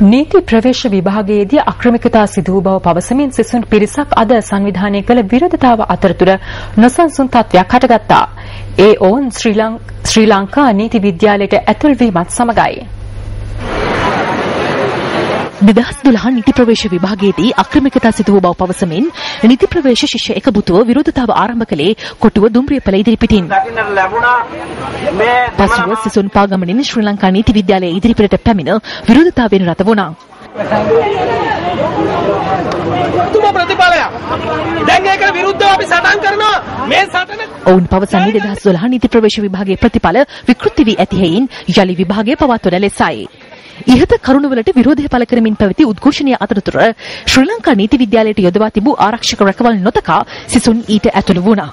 නීති ප්‍රවේශ විභාගයේදී අක්‍රමිකතා සිදු වූ බව පවසමින් සිසුන් පිරිසක් අද සංවිධානය කළ විරෝධතාව අතරතුර නොසන්සුන් තත්ත්වයක් හටගත්තා. ඒ ඔවුන් ශ්‍රී ලංකා නීති විද්‍යාලයට ඇතුල් වීමත් සමගයි. 2012 නීති ප්‍රවේශ විභාගයේදී අක්‍රමිකතා සිදු වූ බව පවසමින් නීති ප්‍රවේශ ශිෂ්‍ය එකමුතුව විරෝධතාව ආරම්භ කළේ කොටුව දුම්රියපළ ඉදිරිපිටින්. පසුව සිසුන් පාගමනින් ශ්‍රී ලංකා නීති විද්‍යාලයේ ඉදිරිපිටට පැමිණ විරෝධතාවයෙන් රත වුණා. ඔවුන් පවසන්නේ 2012 නීති ප්‍රවේශ විභාගයේ ප්‍රතිඵල විකෘති වී ඇති හේයින් යලි විභාගය පවත්වන ලෙසයි. ඉහත කරුණවලට විරෝධය පළ කරමින් පැවති උද්ඝෝෂණීය අතරතුර ශ්‍රී ලංකා නීති විද්‍යාලයට යොදවා තිබූ ආරක්ෂක රැකවල් නොතකා සිසුන් ඊට ඇතුළු වුණා.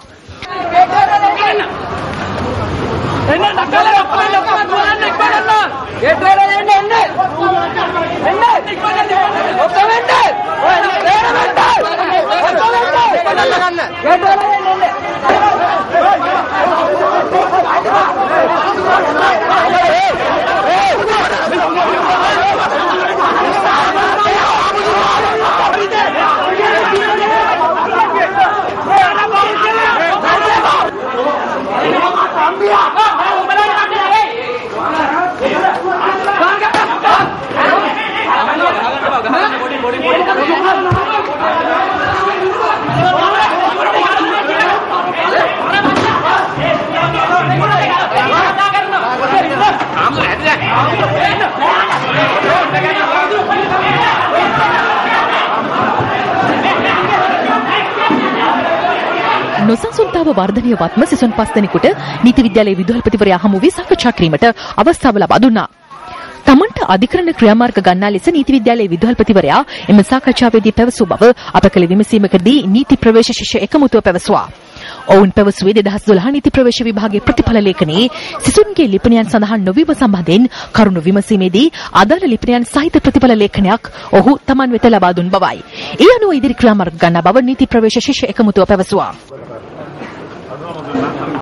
නොසන්සුන්තාව වර්ධනය වත්ම සිසුන් 5 දෙනෙකුට නීති විද්‍යාලයේ විදුහල්පතිවරයා හමු වී සාකච්ඡා කිරීමට අවස්ථාව ලබා දුන්නා. තමන්ට අධිකරණ ක්‍රියාමාර්ග ගන්නා ලෙස නීති විද්‍යාලයේ විදුහල්පතිවරයා එම සාකච්ඡාවේදී පැවසූ බව අප කළ විමසීමකදී නීති ප්‍රවේශ ශිෂ්‍ය එකමුතුව පැවසුවා. ඔවුන් පැවසුවේ 2012 නීති ප්‍රවේශ විභාගයේ ප්‍රතිඵල ලේඛනයේ සිසුන්ගේ ලිපිනයන් සඳහන් නොවීම සම්බන්ධයෙන් කරුණු විමසීමේදී අදාළ ලිපිනයන් සහිත ප්‍රතිඵල ලේඛනයක් ඔහු තමන් වෙත ලබා දුන් බවයි. ඒ අනුව ඉදිරි ක්‍රියාමාර්ග ගන්නා බව නීති ප්‍රවේශ ශිෂ්‍ය එකමුතුව පැවසුවා.